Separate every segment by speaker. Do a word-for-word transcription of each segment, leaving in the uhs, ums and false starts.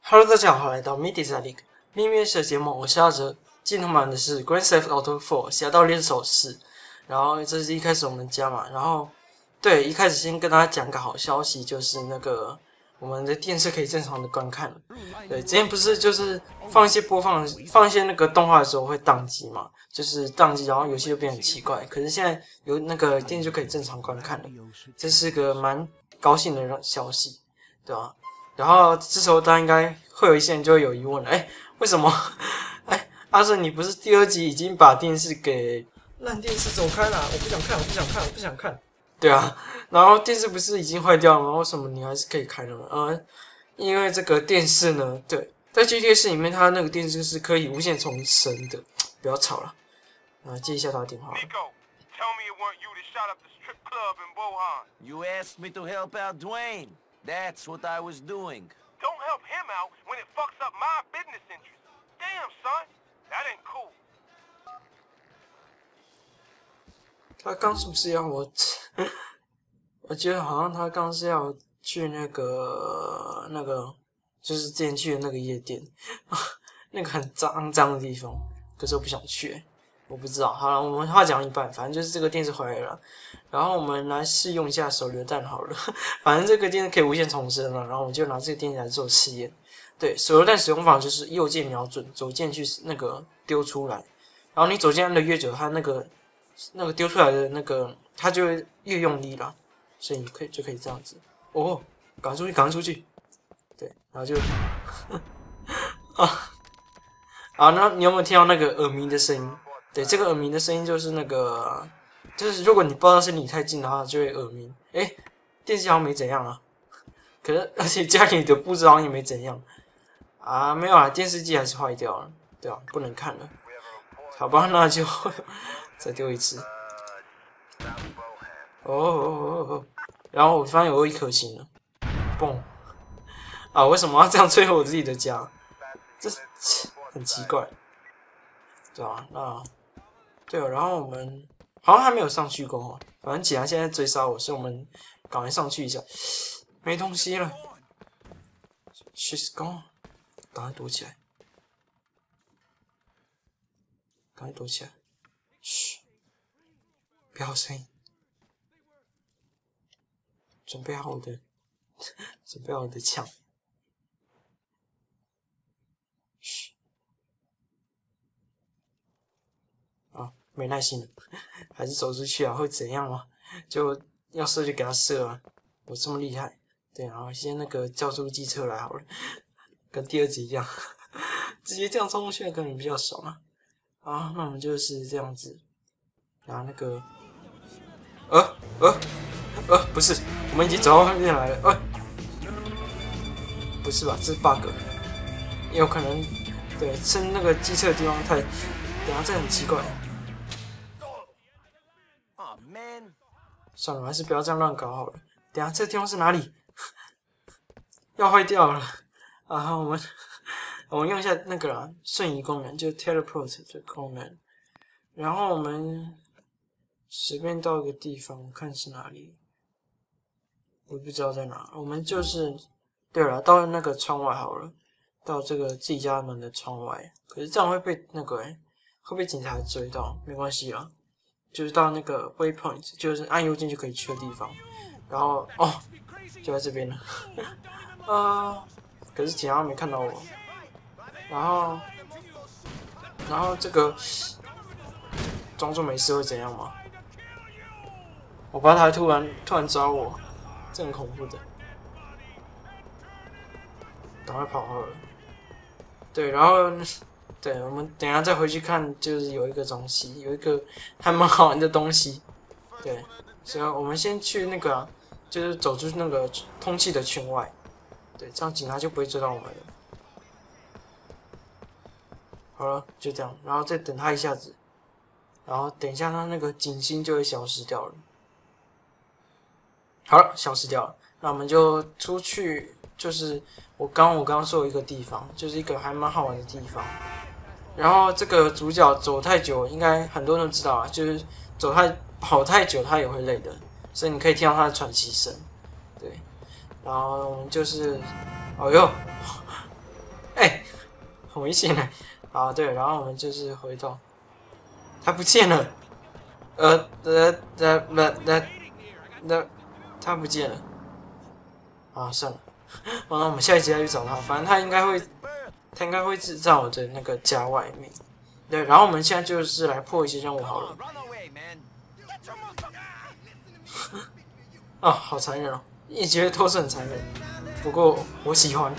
Speaker 1: Hello， 大家好，来到 Media League 秘密社节目，我是阿哲。今天玩的是 Grand Theft Auto 四侠盗猎手四，然后这是一开始我们家嘛，然后对，一开始先跟大家讲个好消息，就是那个我们的电视可以正常的观看了。对，之前不是就是放一些播放放一些那个动画的时候会宕机嘛，就是宕机，然后游戏就变得很奇怪。可是现在有那个电视就可以正常观看了，这是个蛮高兴的消息，对吧？然后这时候大家应该会有一些人就会有疑问了，哎，为什么？哎，阿胜，你不是第二集已经把电视给烂电视走开了？我不想看，我不想看，我不想看。对啊，然后电视不是已经坏掉了吗？为什么你还是可以开的呢？呃，因为这个电视呢，对，在 G T A 四里面，它那个电视是可以无线重生的。不要吵了，啊，接一下他的电话。
Speaker 2: You asked me to help out Dwayne. That's what I was doing.
Speaker 3: Don't help him out when it fucks up my business interests. Damn, son. That ain't cool.
Speaker 1: 他刚是不是要我？我觉得好像他刚是要去那个那个，就是之前去的那个夜店，那个很脏脏的地方。可是我不想去、欸，我不知道。好了，我们话讲一半，反正就是这个电视回来了。然后我们来试用一下手榴弹好了，反正这个电视可以无限重生了，然后我们就拿这个电视来做试验。对，手榴弹使用法就是右键瞄准，左键去那个丢出来，然后你左键按的越久，它那个那个丢出来的那个它就会越用力啦，所以你可以就可以这样子。哦，赶快出去，赶快出去。对，然后就啊，好，那你有没有听到那个耳鸣的声音？对，这个耳鸣的声音就是那个。就是如果你不知道是离太近的话，就会耳鸣。诶，电视好像没怎样啊，可是而且家里的布置好像也没怎样啊，没有啊，电视机还是坏掉了，对啊，不能看了。好吧，那就再丢一次。哦哦哦哦，然后我发现有一颗星了，嘣！啊，为什么要这样摧毁我自己的家？这很奇怪，对啊，那对啊，然后我们。好像还没有上去过哦，反正警察现在追杀我，所以我们赶快上去一下。没东西了 ，She's gone， 赶快躲起来，赶快躲起来，嘘，不要声音，准备好我的，准备好我的枪，嘘，啊，没耐心了。还是走出去啊？会怎样吗？就要射就给他射啊！我这么厉害，对，然后先那个叫出机车来好了，跟第二集一样，直接这样冲过去可能比较爽啊。好，那我们就是这样子，然后那个，呃呃呃，不是，我们已经走到外面来了，呃，不是吧？这是 bug， 有可能，对，升那个机车的地方太，等下这很奇怪。算了，还是不要这样乱搞好了。等一下这个地方是哪里？要坏掉了啊！我们我们用一下那个啦，瞬移功能，就 teleport 的功能。然后我们随便到一个地方，看是哪里，我不知道在哪。我们就是对了，到那个窗外好了，到这个自己家门的窗外。可是这样会被那个、欸、会被警察追到，没关系啦。就是到那个 waypoint， 就是按右键就可以去的地方，然后哦，就在这边了，呃，可是警察没看到我，然后，然后这个装作没事会怎样吗？我怕他突然突然抓我，这很恐怖的，赶快跑好了。对，然后。对，我们等一下再回去看，就是有一个东西，有一个还蛮好玩的东西。对，所以我们先去那个、啊，就是走出那个通气的圈外。对，这样警察就不会追到我们了。好了，就这样，然后再等他一下子，然后等一下他那个警星就会消失掉了。好了，消失掉了，那我们就出去，就是我刚我刚刚说的一个地方，就是一个还蛮好玩的地方。然后这个主角走太久，应该很多人都知道啊，就是走太跑太久，他也会累的，所以你可以听到他的喘息声。对，然后我们就是，哦哟， 很危险的。啊，对，然后我们就是回到，他不见了，呃呃呃呃呃呃，他不见了。啊，算了，完了，我们下一集再去找他，反正他应该会，他应该会制造我的那个家外面。对，然后我们现在就是来破一些任务好了。啊，好残忍哦！一觉得都是很残忍，不过我喜欢。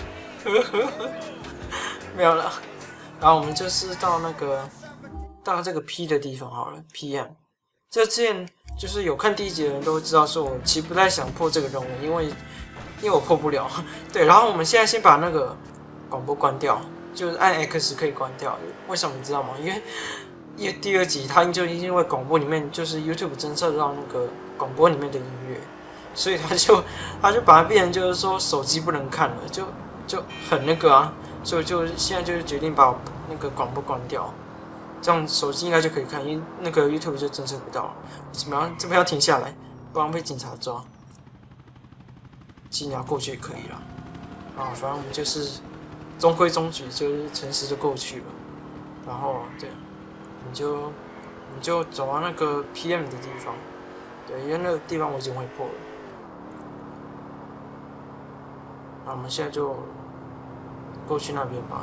Speaker 1: 没有了，然后我们就是到那个到这个 P 的地方好了 ，P M。这之前就是有看第一集的人都知道，说我其实不太想破这个任务，因为因为我破不了。对，然后我们现在先把那个广播关掉，就是按 X 可以关掉。为什么你知道吗？因为因为第二集它就因为广播里面就是 YouTube 侦测到那个广播里面的音乐。所以他就他就把它变成就是说手机不能看了，就就很那个啊，所以就现在就是决定把我那个广播关掉，这样手机应该就可以看，因为那个 YouTube 就侦测不到了。怎么样？这边要停下来，不然被警察抓。其实你要过去也可以啦，啊，反正我们就是中规中矩，就是诚实的过去了。然后对，你就你就走到那个 P M 的地方，对，因为那个地方我已经会破了。那我们现在就过去那边吧。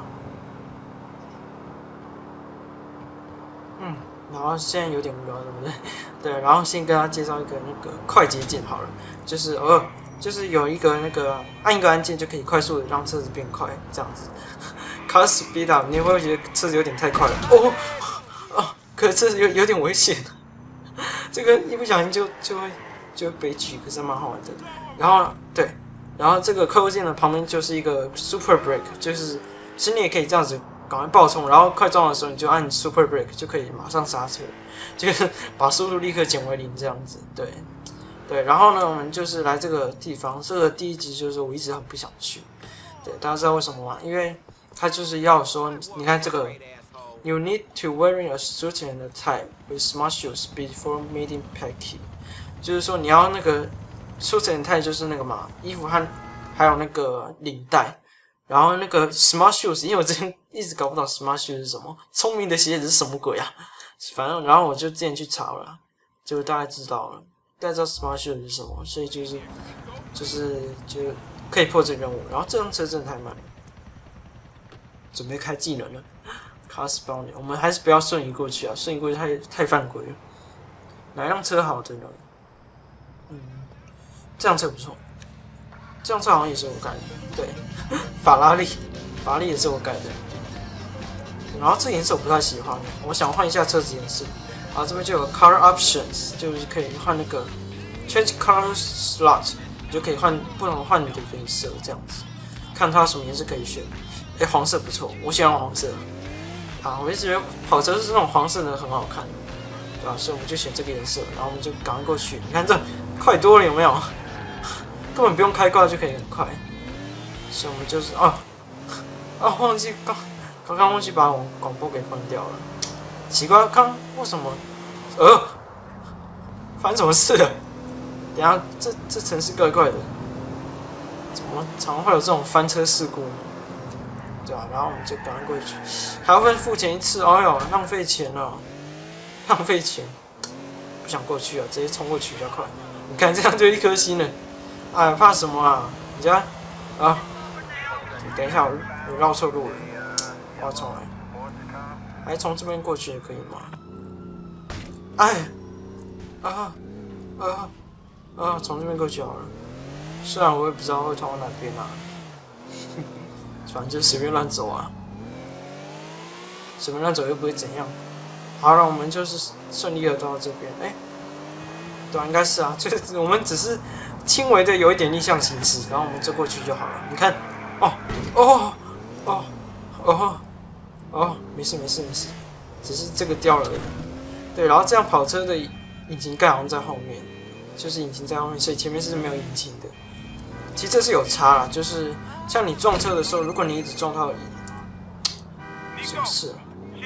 Speaker 1: 嗯，然后现在有点无聊，对不对？对，然后先跟他介绍一个那个快捷键好了，就是呃，就是有一个那个按一个按键就可以快速的让车子变快，这样子。Car speed up， 你会不会觉得车子有点太快了？哦哦，可是车子有有点危险，这个一不小心就就会就会悲剧，可是蛮好玩的。然后对。然后这个快速键的旁边就是一个 Super Brake， 就是其实你也可以这样子赶快爆冲，然后快撞的时候你就按 Super Brake 就可以马上刹车，就是把速度立刻减为零这样子。对，对，然后呢，我们就是来这个地方，这个第一集就是我一直很不想去。对，大家知道为什么吗？因为他就是要说，你看这个 ，You need to wearing a suit and a tie with smart shoes before meeting Peggy， 就是说你要那个。suit and tie就是那个嘛，衣服和还有那个领带，然后那个 smart shoes， 因为我之前一直搞不懂 smart shoes 是什么，聪明的鞋子是什么鬼啊？反正然后我就之前去查了，就大概知道了，大概知道 smart shoes 是什么，所以就是就是就可以破这个任务。然后这辆车真的太慢了，准备开技能了 ，car spawning， 我们还是不要瞬移过去啊，瞬移过去太太犯规了。哪辆车好的呢？嗯。这辆车不错，这辆车好像也是我盖的，对，法拉利，法拉利也是我盖的。然后这颜色我不太喜欢，我想换一下车子颜色。然后这边就有 Color Options， 就是可以换那个 Change Color Slot， 你就可以换不同换你的颜色这样子，看它什么颜色可以选。哎，黄色不错，我喜欢黄色。啊，我一直觉得跑车是那种黄色的很好看，对吧？所以我们就选这个颜色，然后我们就赶快过去。你看这快多了，有没有？根本不用开挂就可以很快，所以我们就是啊啊忘记刚刚刚忘记把我广播给关掉了，奇怪，刚为什么呃发生什么事了？等一下这这城市怪怪的，怎么常会有这种翻车事故呢？对啊，然后我们就赶快过去，还要再付钱一次，哎呦浪费钱了，浪费钱，不想过去啊，直接冲过去比较快。你看这样就一颗星了。哎，怕什么啊？你家啊？等一下，我我绕错路了，我要重来。还从这边过去也可以吗？哎，啊啊啊！从这边过去好了。虽然我也不知道会通到哪边啊，反正就随便乱走啊，随便乱走又不会怎样。好了，我们就是顺利的到这边。哎、欸，对啊，应该是啊，就是我们只是。轻微的有一点逆向行驶，然后我们走过去就好了。你看，哦哦哦哦哦，没事没事没事，只是这个掉了而已。对，然后这样跑车的引擎盖好像在后面，就是引擎在后面，所以前面是没有引擎的。其实这是有差啦，就是像你撞车的时候，如果你一直撞到什么事？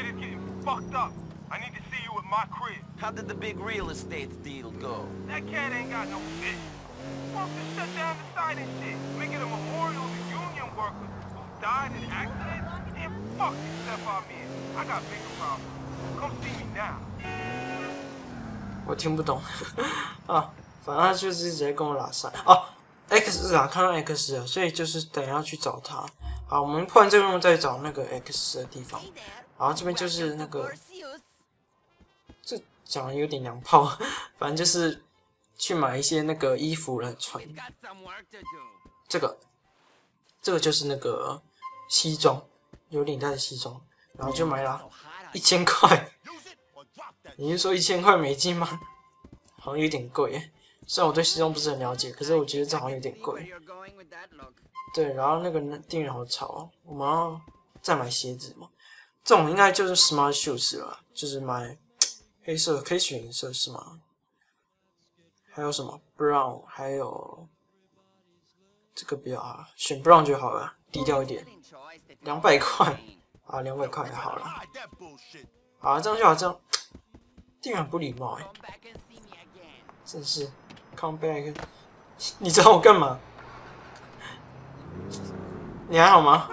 Speaker 2: How did the big real estate deal go?
Speaker 3: That cat ain't got no fish. Why don't you shut down the site and shit? Make it a memorial to union workers who died in accidents Man, fuck this stuff I'm in. I got bigger problems. Come see me now.
Speaker 1: 我听不懂啊，反正他就是直接跟我拉塞哦。X 啊，看到 X 了，所以就是等一下去找他。好，我们破完这个任务再找那个 X 的地方。然后这边就是那个，这讲的有点娘炮，反正就是去买一些那个衣服来穿。这个，这个就是那个西装，有领带的西装，然后就买了一千块。你是说一千块美金吗？好像有点贵耶。虽然我对西装不是很了解，可是我觉得这好像有点贵。对，然后那个店员好吵哦，我们要再买鞋子嘛。这种应该就是 smart shoes 了，就是买黑色可以选颜色是吗？还有什么 brown， 还有这个比较好，选 brown 就好了，低调一点。两百块啊，两百块还好了。好，这样就好，这样。店员很不礼貌哎，真是 come back， 你找我干嘛？你还好吗？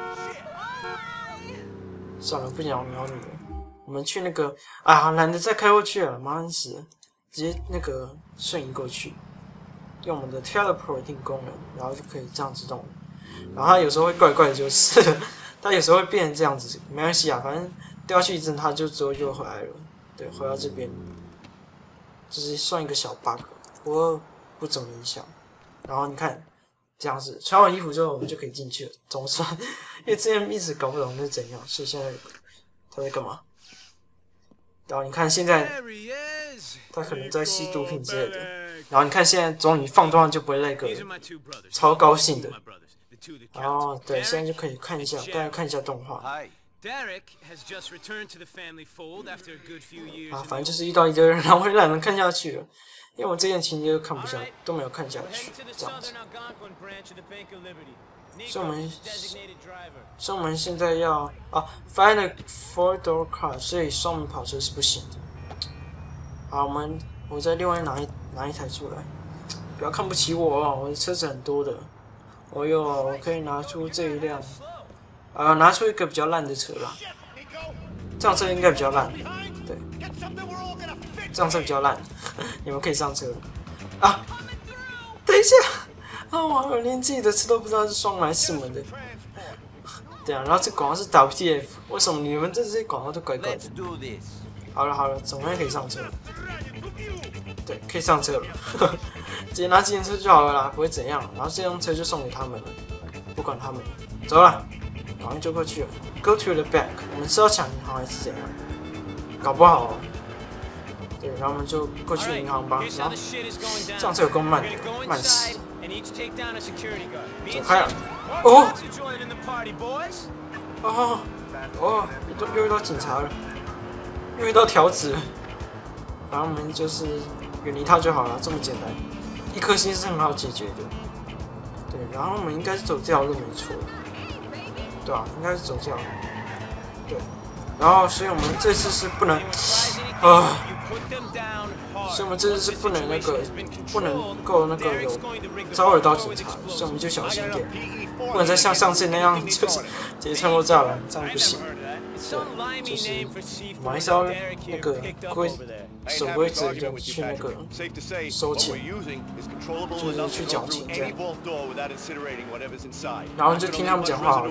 Speaker 1: 算了，不想鸟你了。我们去那个啊，懒得再开过去了，麻烦死了，直接那个瞬移过去，用我们的 teleporting 功能，然后就可以这样自动。然后它有时候会怪怪的，就是它有时候会变成这样子，没关系啊，反正掉下去一阵，它就之后就回来了。对，回到这边，就是算一个小 bug， 不过不怎么影响。然后你看，这样子穿完衣服之后，我们就可以进去了，总算。因为之前一直搞不懂是怎样，所以现在他在干嘛？然后你看现在，他可能在吸毒品之类的。然后你看现在终于放断就不会那个，超高兴的。然后对，现在就可以看一下，大家看一下动画。啊，反正就是遇到一堆人，然后我懒得看下去了，因为我这件情节都看不下，都没有看下去，这样子。所以我们，所以我们现在要啊 ，find a four-door car， 所以双门跑车是不行的。好，我们我再另外拿一拿一台出来，不要看不起我哦，我的车子很多的。哦哟，我可以拿出这一辆。呃，拿出一个比较烂的车啦，这辆车应该比较烂，对，这辆车比较烂，你们可以上车了。啊，等一下，啊，我连自己的车都不知道是双门还是四门的。对啊，然后这广告是 W T F， 为什么你们这些广告都怪怪的？好了好了，总算可以上车了。对，可以上车了，直接拿自行车就好了啦，不会怎样。然后这辆车就送给他们了，不管他们了，走了。马上就过去了 ，Go to the bank。我们是要抢银行还是怎样？搞不好、哦，对，然后我们就过去银行吧。然后这样子有够慢的，慢死。走开了。哦，哦，哦，又又遇到警察了，又遇到条子了。然后我们就是远离他就好了，这么简单，一颗星是很好解决的。对，然后我们应该是走这条路没错。对啊，应该是走这样。对，然后所以我们这次是不能，啊，所以我们这次是不能那个，不能够那个有招惹到警察，所以我们就小心一点，不能再像上次那样就是直接穿过栅栏，这样不行。对，就是我们还是要那个规守规则的去那个收钱，就是去缴钱这样。然后就听他们讲话好了。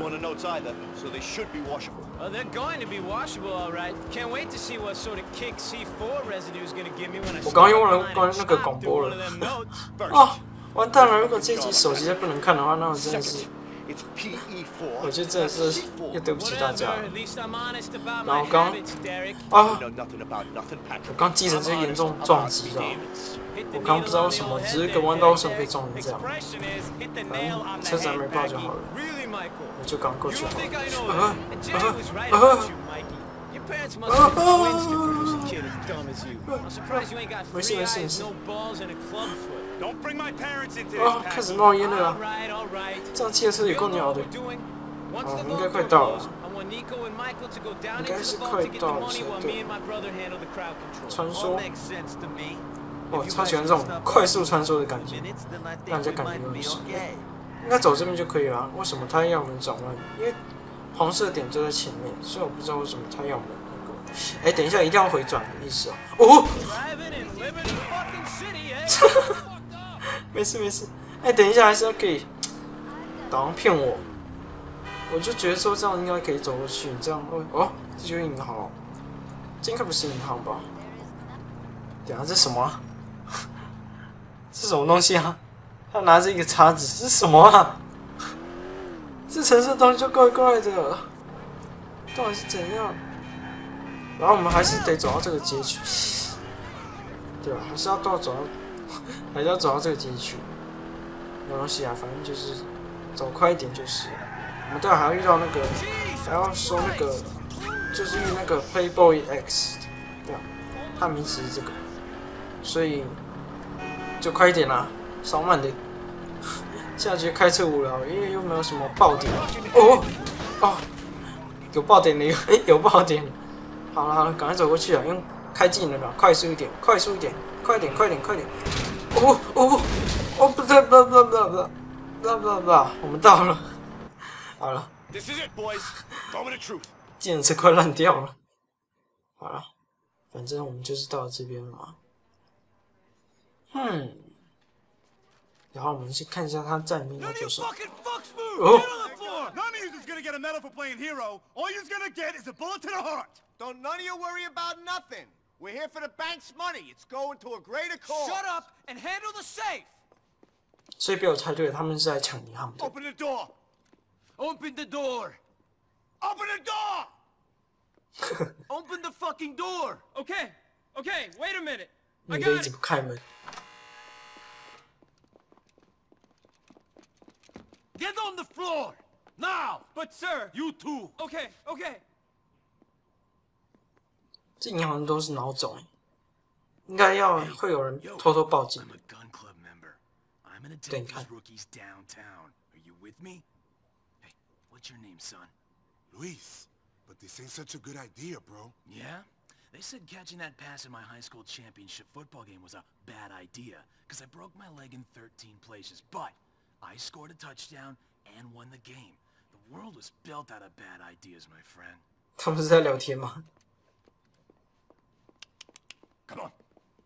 Speaker 1: 我刚用了关那个广播了。啊，完蛋了！如果这集手机再不能看的话，那我真的是。我觉得真的是又对不起大家了。然后刚啊，我刚记成这严重撞击了。我刚不知道为什么，只是一个弯道为什么可以撞成这样？反正车子还没爆就好了，我就刚过去了。啊啊啊！没事没事没事。啊，开始冒烟了啊！这样汽车也够鸟的。哦，应该快到了。应该是快到了才对。穿梭。哦，超喜欢这种快速穿梭的感觉，让人家感觉很爽。应该走这边就可以了。为什么他要我们转弯？因为黄色点就在前面，所以我不知道为什么他要我们那个。哎，等一下，一定要回转的意思哦。哦，没事没事。哎，等一下还是要可以，导航骗我。我就觉得说这样应该可以走过去，这样会哦，这就是银行哦，这应该不是银行吧？等下这什么、啊？这什么东西啊？他拿着一个叉子，这是什么啊？这橙色东西就怪怪的，到底是怎样？然后我们还是得走到这个街区，对吧？还是要到走到，还是要走到这个街区。没关系啊，反正就是走快一点就是。我们待会还要遇到那个，还要说那个，就是遇那个 Playboy X， 对吧？他名字是这个，所以就快一点啦，少慢点。下局开车无聊，因为又没有什么爆点。哦哦，有爆点了，有有爆点了。好了好了，赶快走过去啊！用开技能了，快速一点，快速一点，快点快点快点！哦哦哦，不对不对不对不对不对不对不对，我们到了。好了，计程车快烂掉了。好了，反正我们就是到这边了嘛。嗯，然后我们去看一下他站里面要做什么。哦。
Speaker 4: None of you's gonna get a medal for playing hero. All you's gonna get is a bullet to the heart.
Speaker 5: Don't none of you worry about nothing. We're here for the bank's money. It's going to a greater cause.
Speaker 4: Shut up and handle the safe.
Speaker 1: 所以被我猜对了，他们是来抢银行的。
Speaker 5: Open the door.
Speaker 4: Open the door.
Speaker 5: Open the door.
Speaker 4: Open the fucking door. Okay. Okay. Wait a minute. I
Speaker 1: 女的一
Speaker 4: got
Speaker 1: 直
Speaker 4: it.
Speaker 1: 不开门。
Speaker 4: Get on the floor now. But sir, you too. Okay. Okay.
Speaker 1: 这银行都是孬种哎，应该要会有人偷偷报警。
Speaker 6: I'm a gun club member. I'm gonna
Speaker 1: 对，
Speaker 6: take
Speaker 1: 你看
Speaker 6: these rookies downtown. Are you with me? Hey, what's your name, son?
Speaker 7: Luis, but this ain't such a good idea, bro.
Speaker 6: Yeah? They said catching that pass in my high school championship football game was a bad idea, because I broke my leg in thirteen places, but I scored a touchdown and won the game. The world was built out of bad ideas, my friend.
Speaker 1: 他们是在聊天吗？
Speaker 5: Come on.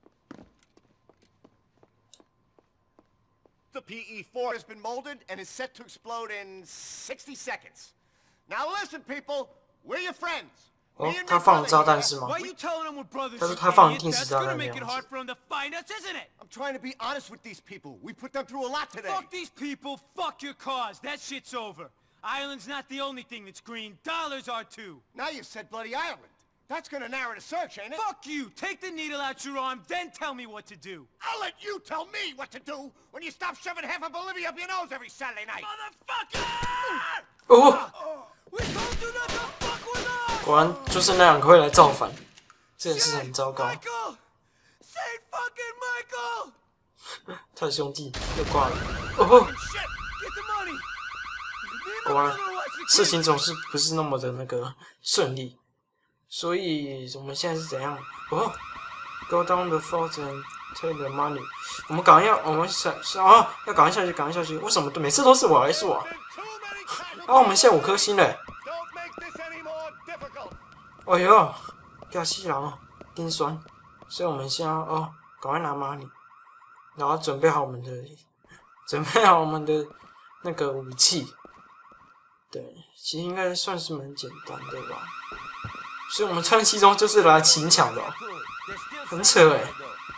Speaker 5: The P E four has been molded and is set to explode in sixty seconds. Now listen, people. We're your friends.
Speaker 1: 哦，他放了炸弹是吗？
Speaker 4: Why are you telling them we're brothers?
Speaker 1: 他说
Speaker 4: you
Speaker 1: 他放
Speaker 4: idiot?
Speaker 1: 定时
Speaker 4: That's
Speaker 1: 炸
Speaker 4: gonna
Speaker 1: 弹的
Speaker 4: make it
Speaker 1: 样
Speaker 4: hard
Speaker 1: 子。
Speaker 4: for them to find us, isn't it?
Speaker 5: I'm trying to be honest with these people. We put them through a lot today.
Speaker 4: Fuck these people. Fuck your cause. That shit's over. Ireland's not the only thing that's green. Dollars are too.
Speaker 5: Now you said bloody Ireland. That's gonna narrow the search, ain't it?
Speaker 4: Fuck you. Take the needle out your arm, then tell me what to do.
Speaker 5: I'll let you tell me what to do when you stop shoving half of Bolivia up your nose every Saturday night.
Speaker 4: Motherfucker!
Speaker 1: 哦，
Speaker 4: We told you not to fuck with us!
Speaker 1: 果然就是那两个会来造反，这件事很糟糕。
Speaker 4: Michael! Saint fucking Michael!
Speaker 1: 他的兄弟又挂了。哦，
Speaker 4: Shit! Get the money! Me and my
Speaker 1: 果然
Speaker 4: brother watch the
Speaker 1: 事
Speaker 4: kids.
Speaker 1: 情总是不是那么的那个顺利，所以我们现在是怎样？哦 ，Go down the fault and take the money。我们赶快要，我们想是啊，要赶快下去，赶快下去。为什么每次都是我，还是我？ 啊，我们现在五颗星嘞！
Speaker 5: Don't make this any more difficult.
Speaker 1: 哎呦，掉西了，丁酸。所以我们现在哦，赶快拿 money， 然后准备好我们的，准备好我们的那个武器。对，其实应该算是蛮简单的吧。所以我们穿西装就是来勤抢的、哦，很扯哎、欸。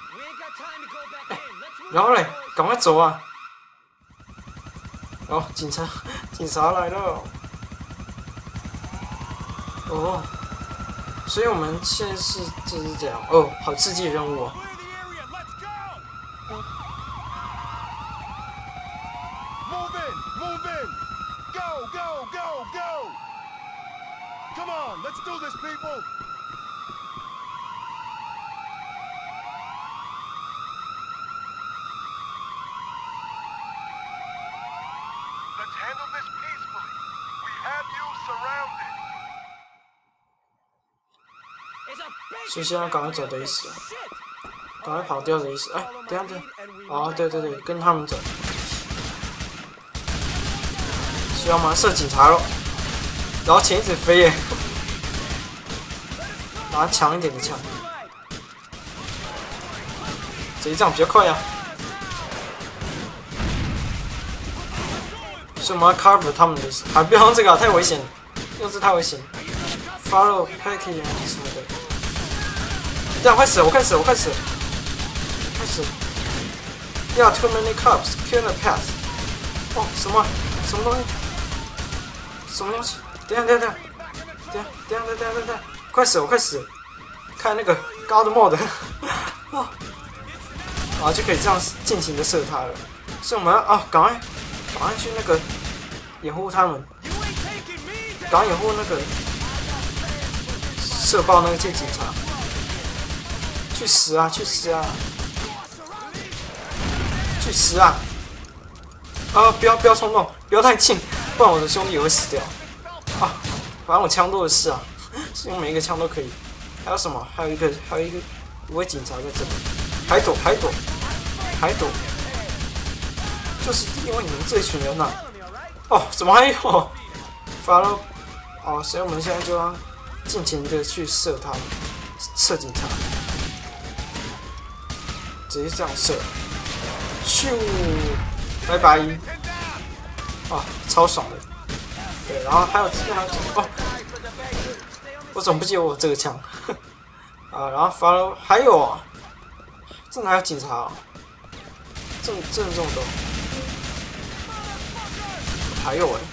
Speaker 1: 然后嘞，赶快走啊！哦，警察，警察来了。哦，所以我们现在是这是这样哦，好刺激的任务哦。
Speaker 5: Move in, move in. Go, go, go, go. Come on, let's do this, people.
Speaker 3: Let's handle this peacefully. We have you surrounded.
Speaker 1: 所以现在赶快走的意思啊，赶快跑掉的意思。哎，等一下等一下，哦，对对对，跟他们走。所以我们要射警察咯。 然后钱一直飞耶，拿强一点的枪，直接这样比较快呀、啊。所以我们要 cover 他们的，还不要用这个、啊，太危险了，用这太危险了。Follow package 什么的，这样快死了，我快死了，我快死了，快死了。Yeah, too many cops, kill the path. 哦，什么？什么东西？什么东西？等下，等下，等下，等下，等下，等下，等下，快死了，我快死了！看那个高的 mod， 啊，啊就可以这样尽情的射他了。所以我们要啊，赶快，赶快去那个掩护他们，赶快掩护那个射爆那个警察，去死啊！去死啊！去死啊！啊！不要不要冲动，不要太近，不然我的兄弟也会死掉。啊！反正我枪多的是啊，用每一个枪都可以。还有什么？还有一个，还有一个一位警察在这里，还躲还躲还躲，就是因为你们这一群人呐、啊。哦，怎么还有？发了。哦，所以我们现在就要尽情的去射他们，射警察，直接这样射。咻，拜拜！啊，超爽的。对，然后还有还有哦，我怎么不记得我有这个枪？啊，然后发了，还有啊，这哪有警察啊？这这这么多，还有哎、欸，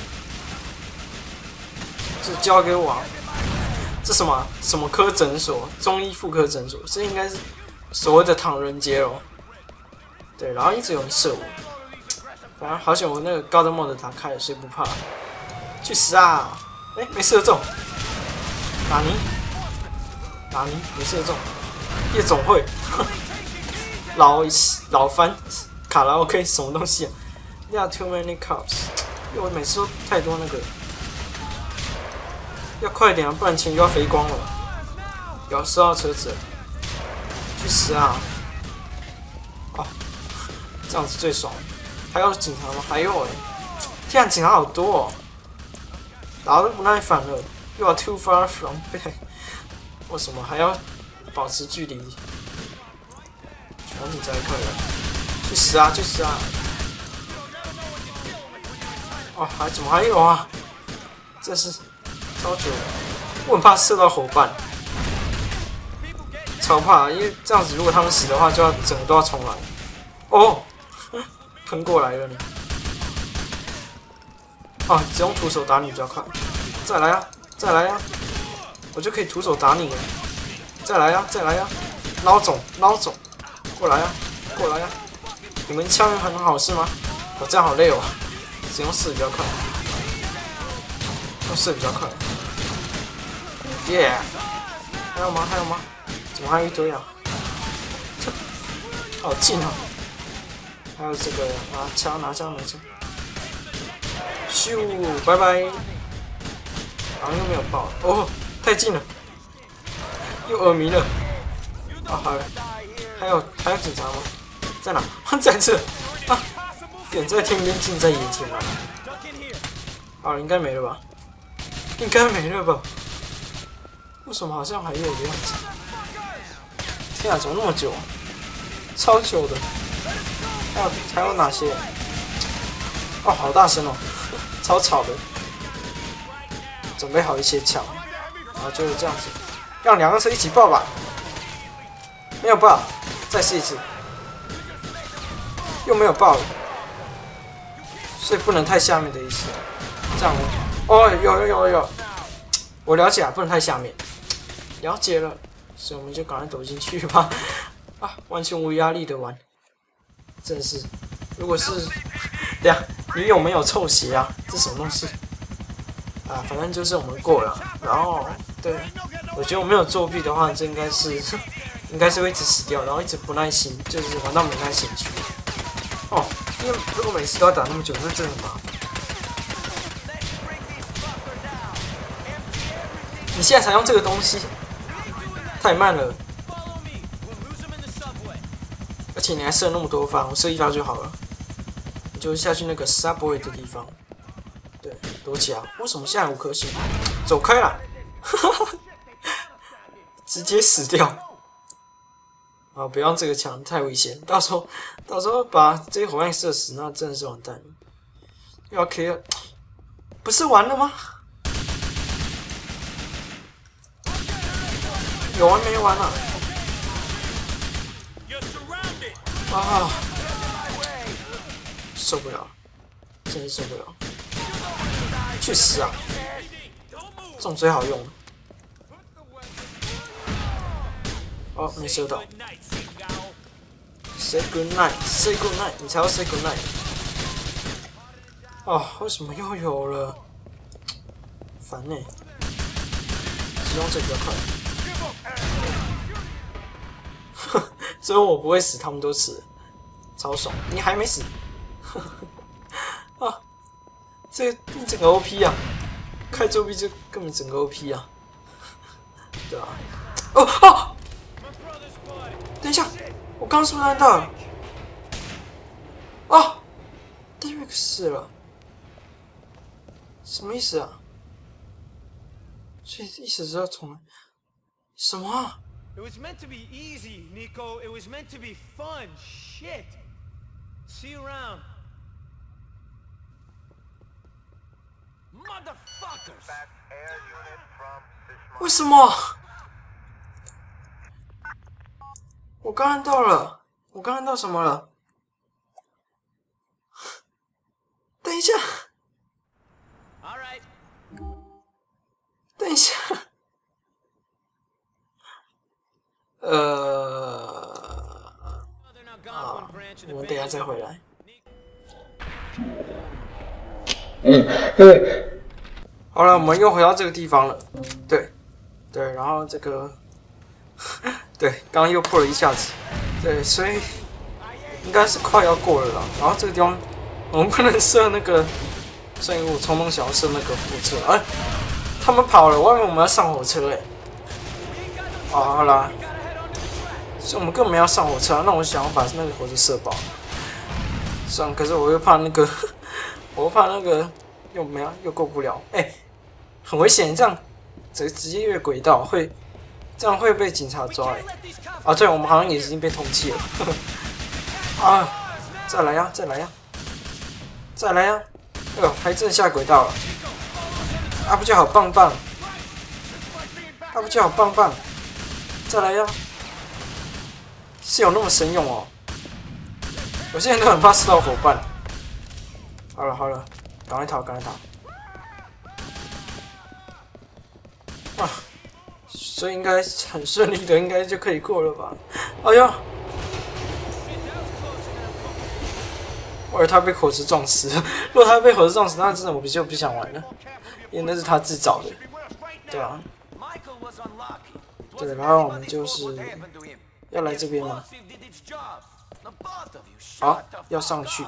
Speaker 1: 这交给我、啊。这什么什么科诊所？中医妇科诊所，这应该是所谓的唐人街咯。对，然后一直有人射我，反正好险我那个高登mod打开了，所以不怕。去死啊！哎，没射中。纳尼？纳尼？没射中。夜总会，老老番卡拉 OK 什么东西啊 ？Yeah, too many cops。因为我每次都太多那个，要快点啊，不然钱就要飞光了。有射到车子了，去死啊！哦。这样子最爽。还有警察吗？还有哎、欸，天啊，警察好多哦！打得都不耐烦了。You are too far from back。为什么还要保持距离？全警察快了，去死啊！去死啊！哦，还怎么还有啊？这是超久了，我很怕射到伙伴，超怕，因为这样子如果他们死的话，就要整个都要重来。哦。喷过来了呢！啊，只用徒手打你比较快。再来啊，再来啊，我就可以徒手打你了。再来啊，再来啊，捞走，捞走，过来啊，过来啊！你们枪很好是吗？我这样好累哦，只用射比较快，用射比较快。耶、yeah ！还有吗？还有吗？怎么还有一堆啊？好近啊！还有这个拿枪拿枪拿枪，咻，拜拜！好像又没有爆哦，太近了，又耳鸣了。啊，好了，还有还有警察吗？在哪？在这啊！远在天边，近在眼前啊！好了，应该没了吧？应该没了吧？为什么好像还有的样子？天啊，怎么那么久？超久的。还有还有哪些？哦，好大声哦，超吵的。准备好一些枪，然后就是这样子，让两个车一起爆吧。没有爆，再试一次，又没有爆了，所以不能太下面的意思。这样哦，有有有有，我了解啊，不能太下面，了解了，所以我们就赶快走进去吧。啊，完全无压力的玩。真是，如果是，对啊，你有没有臭鞋啊？这什么东西？啊，反正就是我们过了。然后，对，我觉得我没有作弊的话，这应该是，应该是会一直死掉，然后一直不耐心，就是玩到没耐心去。哦，因为如果每次都要打那么久，那真的很麻烦。你现在才用这个东西，太慢了。而且你还射那么多发，我射一发就好了。你就下去那个 subway 的地方，对， 躲起来！为什么现在五颗星？走开啦！直接死掉！啊，不要这个枪，太危险！到时候到时候把这些伙伴射死，那真的是完蛋了。又要 K 了，不是完了吗？有完没完啊？啊！受不了，真是受不了！去死啊！这种最好用了。哦，没射到。Say good night, say good night， 你才要 say good night。哦，为什么又有了？烦呢、欸。使用这比较快。哼，只有我不会死，他们都死了，超爽！你还没死。啊，这个一整个 O P 啊！开作弊就根本整个 O P 啊！对啊。哦哦！等一下，我刚刚是不是按到了？啊 ，Derek 死了，什么意思啊？所以意思是要重来？什么啊
Speaker 4: It was meant to be easy, Nico. It was meant to be fun. Shit. See you around.
Speaker 3: Motherfuckers!
Speaker 1: 为什么？我刚按到了，我刚按到什么了？等一下，
Speaker 4: All right.
Speaker 1: 等一下，呃，啊，我们等一下再回来。好了，我们又回到这个地方了。对，对，然后这个，对，刚刚又破了一下子。对，所以应该是快要过了啦。然后这个地方我们不能射那个，所以我冲动想要射那个火车。哎，他们跑了，我以为我们要上火车哎。哦，好啦，所以我们根本没有上火车啊。那我想要把那个火车射爆。算了，可是我又怕那个，我又怕那个又没有又过不了。哎、欸，很危险，这样直直接越轨道会，这样会被警察抓、欸。啊，对，我们好像也已经被通缉了。啊，再来呀，再来呀，再来呀！哎呦，还真下轨道了。阿布就好棒棒，阿布就好棒棒，再来呀！是有那么神勇哦。我现在都很怕死到伙伴。好了好了，赶快逃，赶快逃！啊，所以应该很顺利的，应该就可以过了吧？哎呀！我以为他被火车撞死了。如果他被火车撞死，那真的我就不想玩了，因为那是他自找的。对啊。对，然后我们就是要来这边吗？好，要上去。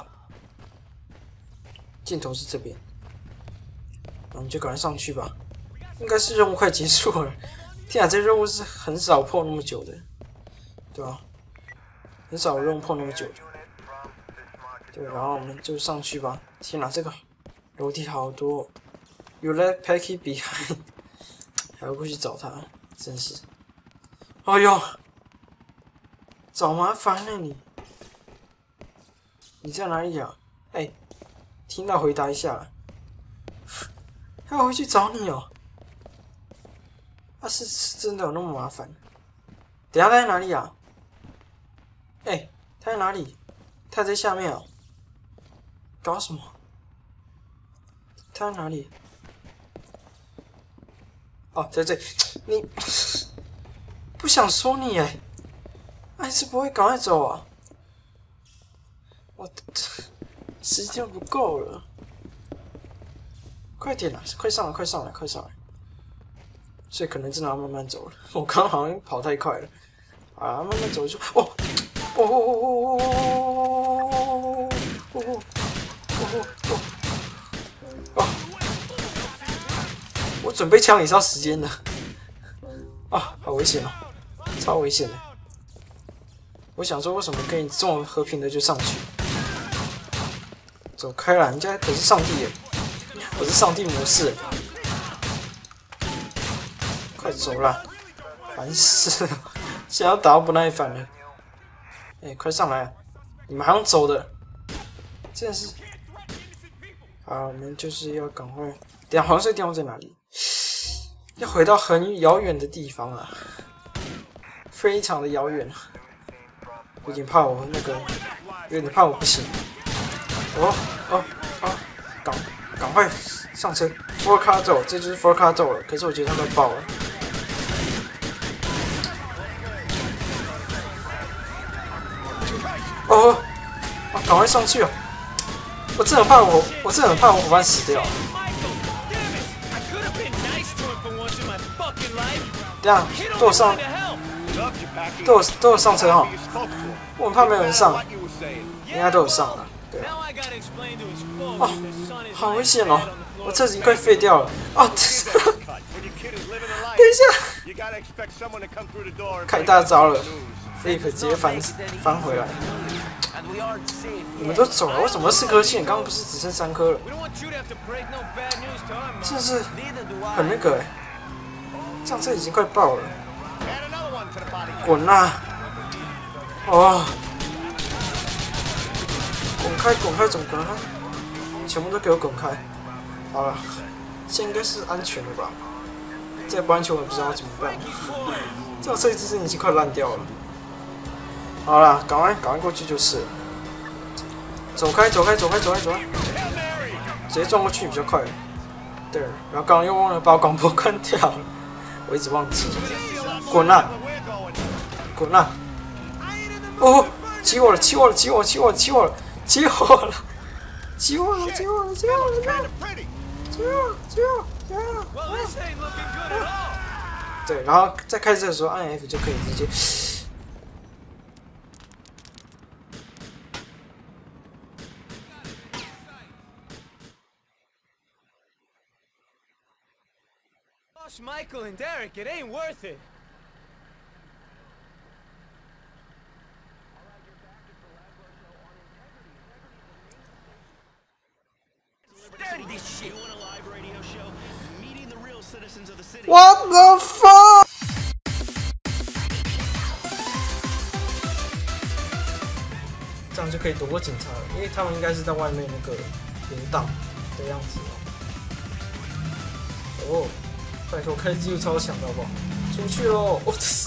Speaker 1: 镜头是这边，那我们就赶快上去吧。应该是任务快结束了。天啊，这任务是很少破那么久的，对吧？很少有任务破那么久的。对，然后我们就上去吧。天哪，这个楼梯好多、哦。You left Peggy behind， 还要过去找他，真是。哎呦，找麻烦了你。你在哪里啊？哎、欸，听到回答一下。还要回去找你哦。啊，是是真的有那么麻烦？等一下他在哪里啊？哎、欸，他在哪里？他在下面哦。搞什么？他在哪里？哦，在这里。你不想说你哎，还是不会赶快走啊？我时间不够了，快点啦！快上来，快上来，快上来！所以可能真的要慢慢走了。我刚刚好像跑太快了，啊，慢慢走就哦哦哦哦哦哦哦哦哦哦！我准备枪也是要时间的啊，好危险哦，超危险的！我想说，为什么可以这么和平的就上去？走开了，人家可是上帝耶！ 我是上帝模式，快走啦！烦死了，现在要打到不耐烦了。哎、欸，快上来！你们还用走的？真的是。好，我们就是要赶快。等下，黄色地方在哪里？要回到很遥远的地方啊，非常的遥远。有点怕我那个，有点怕我不行。哦哦哦，赶赶快上车 ，Four Car 走，这就是 Four Car 走了。可是我觉得他快爆了。哦，啊，赶快上去啊！我真的很怕我，我真的很怕我伙伴死掉。等下都有上，都有都有上车哈。我很怕没有人上，应该都有上了。对。哦，好危险哦！我车子已经快废掉了。哦，等一下，开大招了 ，Flip 直接翻翻回来。你们都走了，为什么四颗线？刚刚不是只剩三颗了？真的是很那个哎、欸，这样车已经快爆了。滚啦！哦，滚开，滚开，总滚开！全部都给我滚开！好了，现在应该是安全了吧？再不安全，我也不知道要怎么办。这样车一直已经快烂掉了。好了，赶快赶快过去就是了。走开，走开，走开，走开，走开！直接撞过去比较快。对，然后刚刚又忘了把广播关掉了，我一直忘记。滚啦！滚啦！哦，骑我了，骑我了，骑我了，骑我了，骑我了，骑我了，骑我了，骑我了，骑我了，骑我了，骑我了，骑我了！对，然后在开车的时候按 F 就可以直接。
Speaker 4: Michael and Derek, it ain't worth it.
Speaker 2: Dirty this shit.
Speaker 1: What the fuck？ 这样就可以躲过警察了，因为他们应该是在外面那个游荡的样子哦。哦。拜托，开机就超强的好不好？出去喽！哦